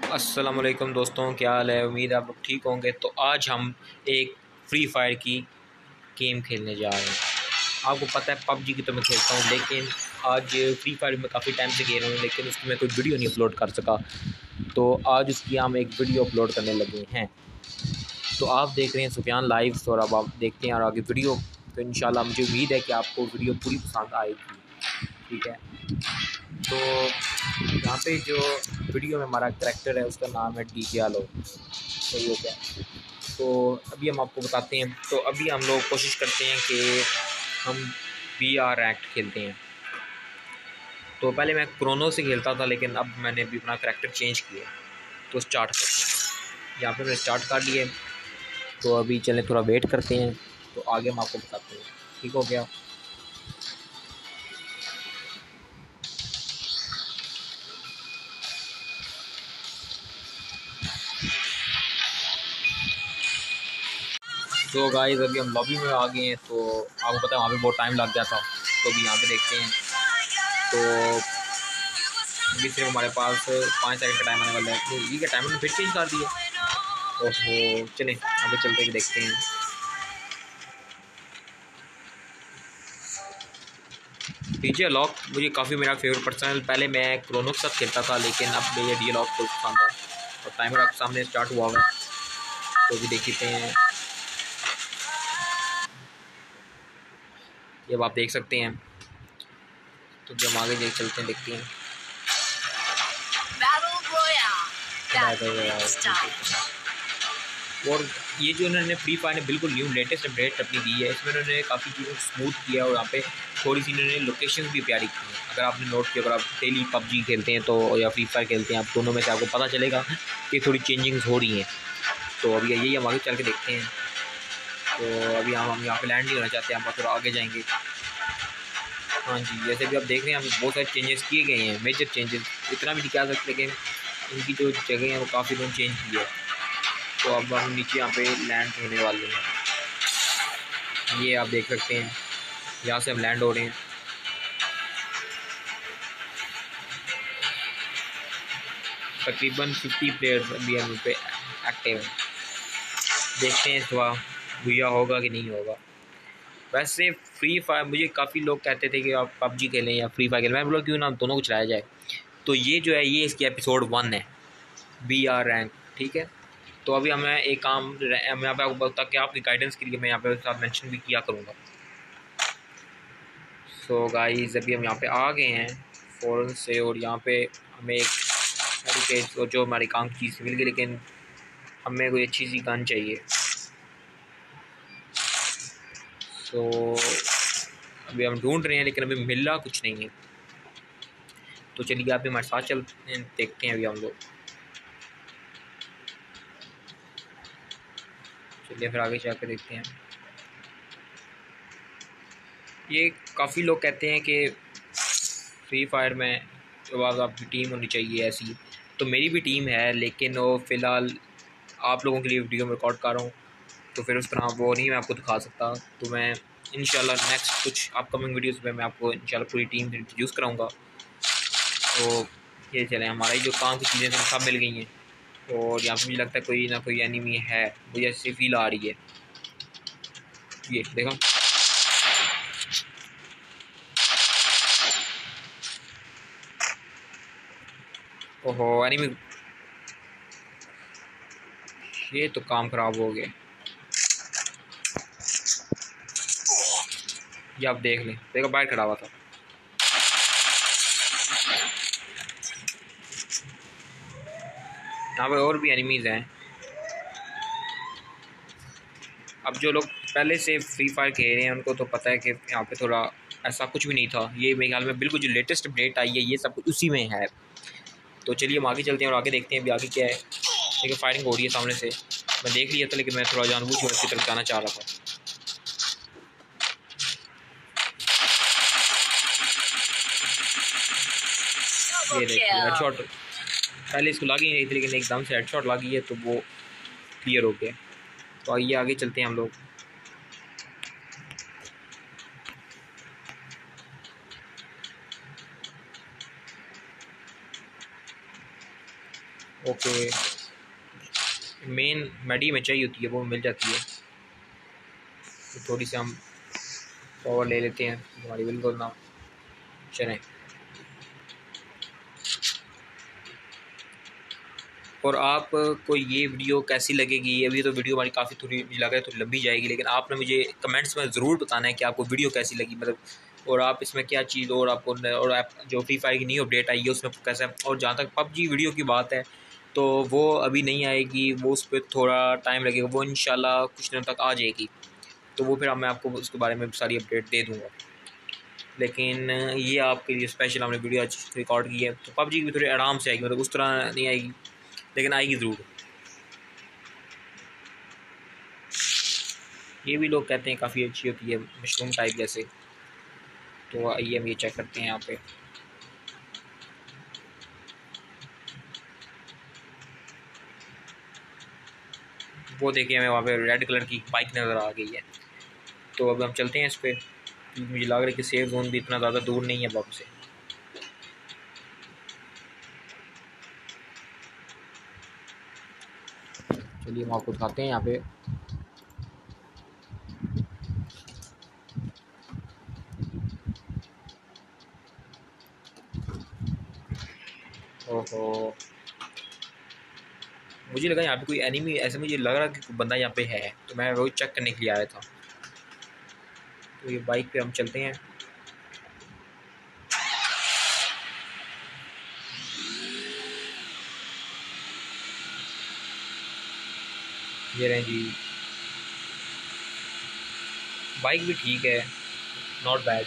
अस्सलामुअलैकुम दोस्तों, क्या हाल है। उम्मीद है आप लोग ठीक होंगे। तो आज हम एक फ्री फायर की गेम खेलने जा रहे हैं। आपको पता है पबजी की तो मैं खेलता हूँ, लेकिन आज फ्री फायर में काफ़ी टाइम से खेल रहा हूँ, लेकिन उसकी मैं कोई वीडियो नहीं अपलोड कर सका। तो आज उसकी हम एक वीडियो अपलोड करने लगे हैं। तो आप देख रहे हैं सुफियान लाइव, और अब आप देखते हैं और आगे वीडियो। तो इंशाल्लाह मुझे उम्मीद है कि आपको वीडियो पूरी पसंद आएगी। ठीक है, तो यहाँ पे जो वीडियो में हमारा करैक्टर है उसका नाम है डीजे आलो। सही हो गया। तो अभी हम आपको बताते हैं। तो अभी हम लोग कोशिश करते हैं कि हम VR एक्ट खेलते हैं। तो पहले मैं क्रोनो से खेलता था, लेकिन अब मैंने भी अपना करैक्टर चेंज किया। तो स्टार्ट करते हैं। यहाँ पे मैंने स्टार्ट कर लिए। तो अभी चलें थोड़ा वेट करते हैं, तो आगे हम आपको बताते हैं। ठीक हो गया। तो गाइस अभी हम लॉबी में आ गए हैं। तो आपको पता है वहाँ पे बहुत टाइम लग गया था। तो अभी यहाँ पे देखते हैं। तो अभी सिर्फ हमारे पास 5 सेकंड का टाइम आने वाला है। तो ये क्या टाइमर ने फिर चेंज कर दिया। ओहो, चलें आगे चलते हुए देखते हैं। डीजे लॉक मुझे काफ़ी मेरा फेवरेट पर्सन। पहले मैं क्रोनो के साथ खेलता था, लेकिन अब मुझे डीजे लॉक को पसंद है। और टाइमर आपके सामने स्टार्ट हुआ हुआ है, तो भी देखते हैं। ये अब आप देख सकते हैं। तो जब हम आगे देख चलते हैं, देखते हैं। और ये जो इन्होंने फ्री फायर ने बिल्कुल न्यू लेटेस्ट अपडेट अपनी दी है, इसमें इन्होंने काफ़ी चीज़ों को स्मूथ किया और यहाँ पे थोड़ी सी इन्होंने लोकेशन भी प्यारी की है। अगर आपने नोट किया, अगर आप डेली पबजी खेलते हैं तो या फ्री फायर खेलते हैं, आप दोनों में से आपको पता चलेगा कि थोड़ी चेंजिंग्स हो रही हैं। तो अभी यही हम आगे चल के देखते हैं। तो अभी हम यहाँ पे लैंड नहीं होना चाहते, हम थोड़ा आगे जाएंगे। हाँ जी, जैसे भी आप देख रहे हैं, हम बहुत सारे चेंजेस किए गए हैं, मेजर चेंजेस। इतना भी नहीं कह सकते, लेकिन इनकी जो जगह है वो काफ़ी लोग चेंज की है। तो अब हम नीचे यहाँ पे लैंड होने वाले हैं। ये आप देख सकते हैं, यहाँ से हम लैंड हो रहे हैं। तकरीबन 50 प्लेयर्स अभी हम पे एक्टिव हैं। देखते हैं इस बार भैया होगा कि नहीं होगा। वैसे फ्री फायर, मुझे काफ़ी लोग कहते थे कि आप पबजी खेलें या फ्री फायर खेलें। मैं बोला क्यों ना दोनों को चलाया जाए। तो ये जो है, ये इसकी एपिसोड 1 है, VR रैंक। ठीक है। तो अभी हमें एक काम, मैं यहाँ पे आपको ताकि आपकी गाइडेंस के लिए मैं यहाँ पे साथ मेंशन भी किया करूँगा। सो गाइस अभी हम यहाँ पे आ गए हैं फ़ौरन से, और यहाँ पे हमें एक हेरिटेज और जो हमारी काम की चीज़ मिल गई, लेकिन हमें कोई अच्छी सी गन चाहिए। सो अभी हम ढूंढ रहे हैं, लेकिन अभी मिला कुछ नहीं है। तो चलिए आप भी हमारे साथ चलते हैं, देखते हैं अभी हम लोग। चलिए फिर आगे जाकर देखते हैं। ये काफ़ी लोग कहते हैं कि फ्री फायर में जो आपकी टीम होनी चाहिए ऐसी। तो मेरी भी टीम है, लेकिन वो फ़िलहाल आप लोगों के लिए वीडियो में रिकॉर्ड कर रहा हूँ, तो फिर उस तरह वो नहीं मैं आपको दिखा सकता। तो मैं इंशाल्लाह नेक्स्ट कुछ अपकमिंग वीडियोस में मैं आपको इंशाल्लाह पूरी टीम इंट्रोड्यूस कराऊंगा। तो ये चलें, हमारी जो काम की चीज़ें सब मिल गई हैं। और यहाँ पे मुझे लगता है कोई ना कोई एनिमी है, मुझे ऐसी फील आ रही है। ये देखो, ओहो एनिमी, ये तो काम ख़राब हो गया। ये आप देख लें, देखो बाहर खड़ा हुआ था। यहाँ पे और भी एनिमीज़ हैं। अब जो लोग पहले से फ्री फायर खेल रहे हैं उनको तो पता है कि यहाँ पे थोड़ा ऐसा कुछ भी नहीं था। ये मेरे ख्याल में बिल्कुल जो लेटेस्ट अपडेट आई है, ये सब कुछ उसी में है। तो चलिए हम आगे चलते हैं और आगे देखते हैं अभी आगे क्या है। देखिए फायरिंग हो रही है सामने से, मैं देख लिया था, लेकिन मैं थोड़ा जानबूझ कर उसकी तरफ जाना चाह रहा था। ये देखिए हेडशॉट, पहले इसको लगी नहीं थी, लेकिन एकदम से हेडशॉट लगी है, तो वो क्लियर हो गया। तो आइए आगे चलते हैं हम लोग। ओके, मेन मेडी में चाहिए होती है वो मिल जाती है। तो थोड़ी सी हम पावर ले लेते हैं, हमारी बिल्कुल ना चलें। और आपको ये वीडियो कैसी लगेगी? अभी तो वीडियो हमारी काफ़ी थोड़ी लग रहा है थोड़ी लंबी जाएगी, लेकिन आपने मुझे कमेंट्स में ज़रूर बताना है कि आपको वीडियो कैसी लगी, मतलब और आप इसमें क्या चीज़ और आपको और आप जो फ्री फायर की न्यू अपडेट आई है उसमें कैसा। और जहाँ तक पबजी वीडियो की बात है तो वो अभी नहीं आएगी, वो उस पर थोड़ा टाइम लगेगा, वो इंशाल्लाह कुछ दिनों तक आ जाएगी। तो वो फिर मैं आपको उसके बारे में सारी अपडेट दे दूँगा। लेकिन ये आपके लिए स्पेशल हमने वीडियो आज रिकॉर्ड की है। तो पबजी की भी थोड़ी आराम से आएगी, मतलब उस तरह नहीं आएगी लेकिन आएगी ज़रूर। ये भी लोग कहते हैं काफ़ी अच्छी होती है, मशरूम टाइप जैसे। तो आइए हम ये चेक करते हैं यहाँ पे। वो देखिए हमें वहाँ पे रेड कलर की बाइक नज़र आ गई है। तो अब हम चलते हैं इस पर, क्योंकि मुझे लग रहा है कि सेफ जोन भी इतना ज़्यादा दूर नहीं है पब से। चलिए हम आपको दिखाते हैं यहाँ पे। ओहो, मुझे लगा यहाँ पे कोई एनिमी, ऐसे मुझे लग रहा कि कोई बंदा यहाँ पे है, तो मैं वो चेक करने के लिए आया था। तो ये बाइक पे हम चलते हैं। ये रहे जी, बाइक भी ठीक है, नॉट बैड।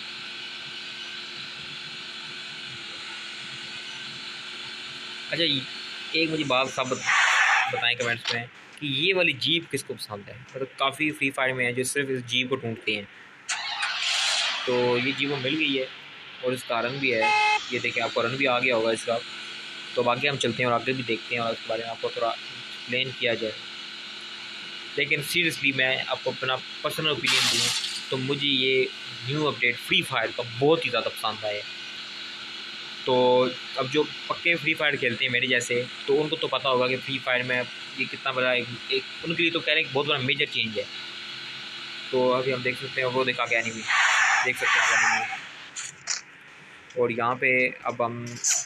अच्छा, एक मुझे बात सब बताएं कमेंट्स में कि ये वाली जीप किसको पसंद है। मतलब काफ़ी फ्री फायर में है जो सिर्फ इस जीप को ढूंढते हैं। तो ये जीप मिल गई है और इसका रन भी है। ये देखिए आपको रन भी आ गया होगा इसका। तो आगे हम चलते हैं और आगे भी देखते हैं और उसके बारे में आपको थोड़ा एक्सप्लेन किया जाए। लेकिन सीरियसली मैं आपको अपना पर्सनल ओपिनियन दूँ तो मुझे ये न्यू अपडेट फ्री फायर का बहुत ही ज़्यादा पसंद आया। तो अब जो पक्के फ्री फायर खेलते हैं मेरे जैसे, तो उनको तो पता होगा कि फ्री फायर में ये कितना बड़ा एक उनके लिए तो कह रहे हैं बहुत बड़ा मेजर चेंज है। तो अभी हम देख सकते हैं वो दिखा के एनिमी देख सकते हैं एनिमी। और यहाँ पे अब हम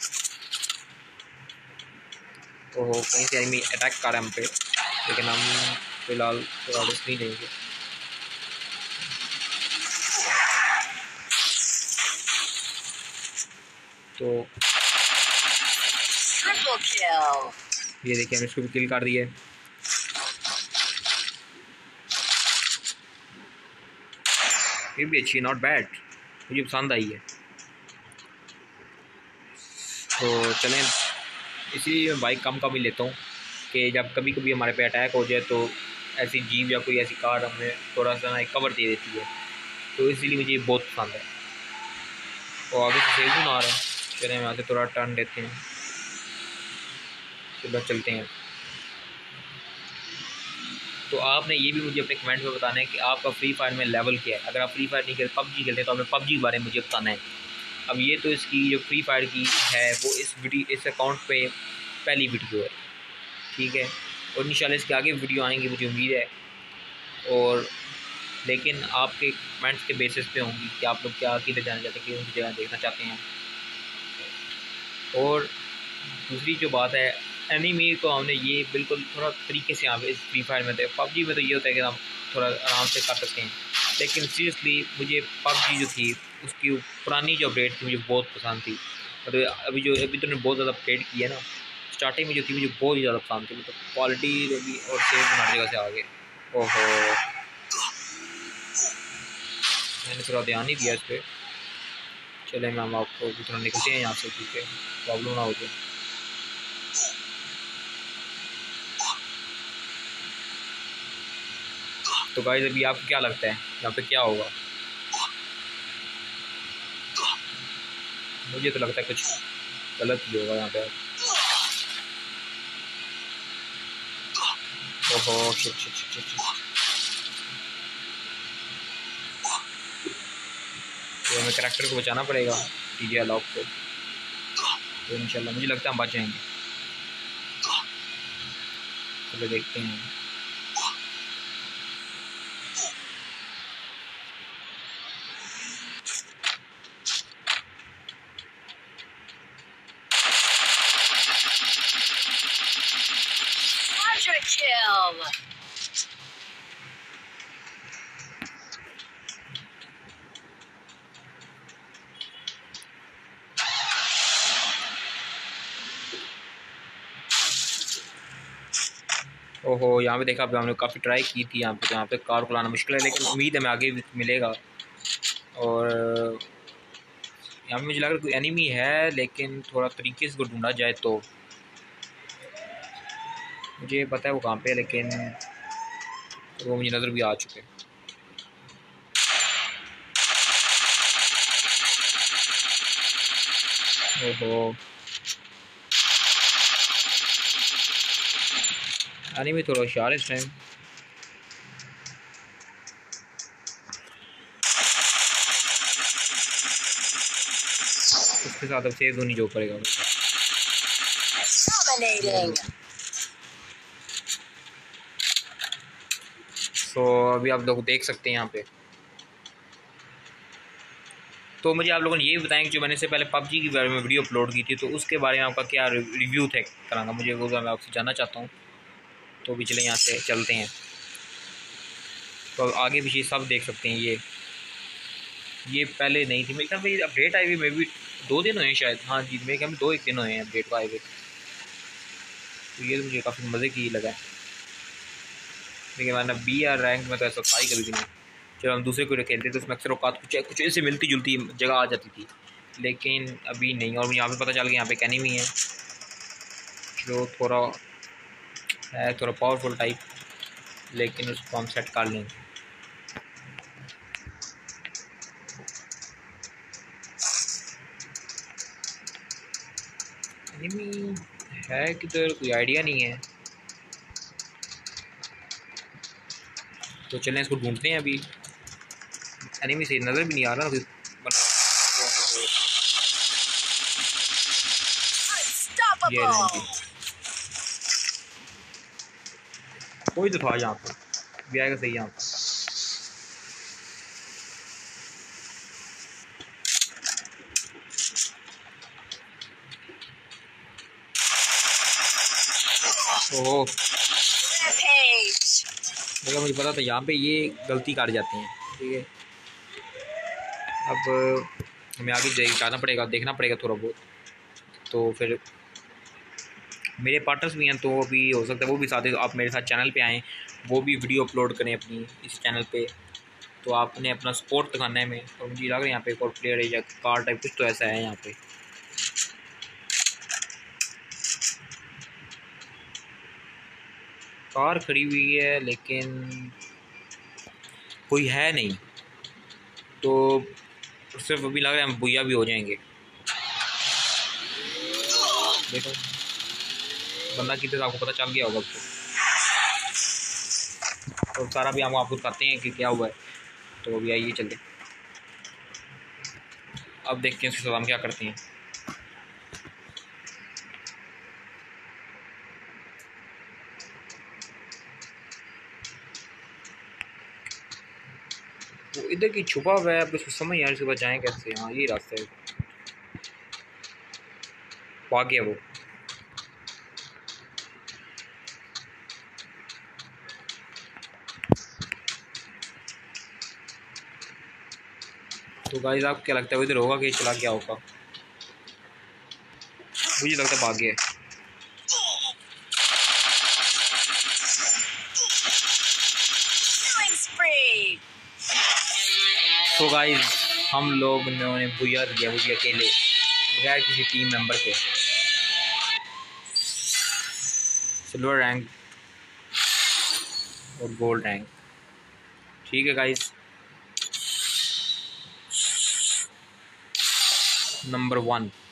तो कहीं से एनिमी अटैक कर रहे हैं हम पे, लेकिन हम फिलहाल थोड़ा रिस्क नहीं लेंगे। तो ये देखिए हम इसको भी किल कर दिए। ये भी अच्छी है, नॉट बैड, मुझे पसंद आई है। तो चलें, इसीलिए मैं बाइक कम ही लेता हूँ कि जब कभी कभी हमारे पे अटैक हो जाए तो ऐसी जीप या कोई ऐसी कार हमें थोड़ा सा ना कवर दे देती है। तो इसीलिए मुझे ये बहुत पसंद है। और आगे से सेल आ रहा है, चलें यहाँ से थोड़ा टर्न लेते हैं, चलो चलते हैं। तो आपने ये भी मुझे अपने कमेंट में बताना है कि आपका फ्री फायर में लेवल क्या है। अगर आप फ्री फायर नहीं खेलते पबजी खेलते हैं तो आपने पबजी के बारे में मुझे बताना है। अब ये तो इसकी जो फ्री फायर की है वो इस अकाउंट पे पहली वीडियो है, ठीक है। और इंशाल्लाह इसके आगे वीडियो आएंगी मुझे उम्मीद है। और लेकिन आपके कमेंट्स के बेसिस पे होंगी कि आप लोग क्या किधर जाना चाहते हैं, कि उनकी जगह देखना चाहते हैं। और दूसरी जो बात है, एनिमी को हमने ये बिल्कुल थोड़ा तरीके से यहाँ पे इस फ्री फायर में थे। पबजी में तो ये होता है कि हम थोड़ा आराम से कर सकते हैं, लेकिन सीरियसली मुझे पबजी जो थी उसकी पुरानी जो अपडेट थी मुझे बहुत पसंद थी। मतलब अभी तो बहुत ज़्यादा अपडेट की है ना, स्टार्टिंग में जो थी मुझे बहुत ही ज़्यादा पसंद थी। मतलब क्वालिटी भी और सेफ हर जगह से आगे। ओहो, मैंने थोड़ा ध्यान नहीं दिया इस पर। चले मैम आपको भी थोड़ा निकलते हैं यहाँ से, ठीक है, प्रॉब्लम ना हो जाए। तो गाइस अभी आपको क्या लगता है यहाँ पे क्या होगा? मुझे तो लगता है कुछ गलत ही होगा यहाँ पे। ओहो shit shit shit shit shit. तो हमें करैक्टर को बचाना पड़ेगा टीजे अलाउ को। तो इंशाल्लाह मुझे लगता है हम बच जाएंगे। चलो देखते हैं। ओहो, यहाँ पे देखा, हमने काफ़ी ट्राई की थी यहाँ पे, तो यहाँ पे कार को लाना मुश्किल है, लेकिन उम्मीद है मैं आगे मिलेगा। और यहाँ पे मुझे लग रहा है कोई एनिमी है, लेकिन थोड़ा तरीके से इसको ढूंढा जाए तो। मुझे पता है वो कहाँ पे है, लेकिन वो मुझे नज़र भी आ चुके हैं। ओहो, एनिमी थोड़ा होशियार है इस टाइम। उसके साथ अब सेव नहीं जो पड़ेगा। तो अभी आप लोग देख सकते हैं यहाँ पे। तो मुझे आप लोगों ने ये बताएं कि जो मैंने इससे पहले पबजी के बारे में वीडियो अपलोड की थी, तो उसके बारे में आपका क्या रिव्यू थे कराना, मुझे वो मैं आपसे जानना चाहता हूँ। तो भी चले यहाँ से चलते हैं। तो आगे पीछे सब देख सकते हैं। ये पहले नहीं थी मेरे ख्याल में, अपडेट आई हुई मे भी 2 दिन हुए शायद। हाँ जी, मेरे ख्याल में 2-1 दिन हुए हैं अपडेट को आए हुए। तो ये तो मुझे काफ़ी मज़े की लगा है, लेकिन वरना बी आर रैंक में तो ऐसा था ही कभी भी नहीं। जब हम दूसरे को खेलते तो उसमें अक्सर औकात कुछ ऐसे मिलती जुलती जगह आ जाती थी, लेकिन अभी नहीं। और यहाँ पे पता चल गया यहाँ पे एक एनिमी है जो थोड़ा पावरफुल टाइप, लेकिन उसको हम सेट कर लेंगे। एनिमी है किधर, कोई आइडिया नहीं है। तो चलें इसको ढूंढते हैं। अभी एनिमी से नज़र भी नहीं आ रहा बना। ये कोई तो था यहाँ पर, भी आएगा सही यहाँ पर। ओह, देखा, मुझे पता था यहाँ पे ये गलती कर जाते हैं। ठीक है, अब हमें आगे जाना पड़ेगा, देखना पड़ेगा थोड़ा बहुत। तो फिर मेरे पार्टनर्स भी हैं, तो अभी हो सकता है वो भी साथ आप मेरे साथ चैनल पे आएँ, वो भी वीडियो अपलोड करें अपनी इस चैनल पे। तो आपने अपना सपोर्ट दिखाना है हमें। और मुझे लग रहा है यहाँ पे एक और प्लेयर है या कार टाइप कुछ तो ऐसा है यहाँ पे। कार खड़ी हुई है लेकिन कोई है नहीं, तो सिर्फ अभी लग रहा है हम भुया भी हो जाएंगे। देखो, बंदा कितने आपको पता चल गया होगा उसको। तो सारा भी हम आपको बताते हैं कि क्या हुआ है। तो अभी आइए चलते, अब देखते हैं उसके साथ हम क्या करते हैं। वो इधर की छुपा हुआ है, अब उसको समझ यार, इसके बाद जाएँ कैसे। हाँ, यही रास्ता है, भाग गया वो। तो गाइस आपको क्या लगता है वो इधर होगा कि चला गया होगा? मुझे लगता है भाग गया। तो गाइस हम लोग ने भुया दिया, वो भी अकेले, बगैर किसी टीम मेंबर के। सिल्वर रैंक और गोल्ड रैंक। ठीक है गाइस, नंबर 1।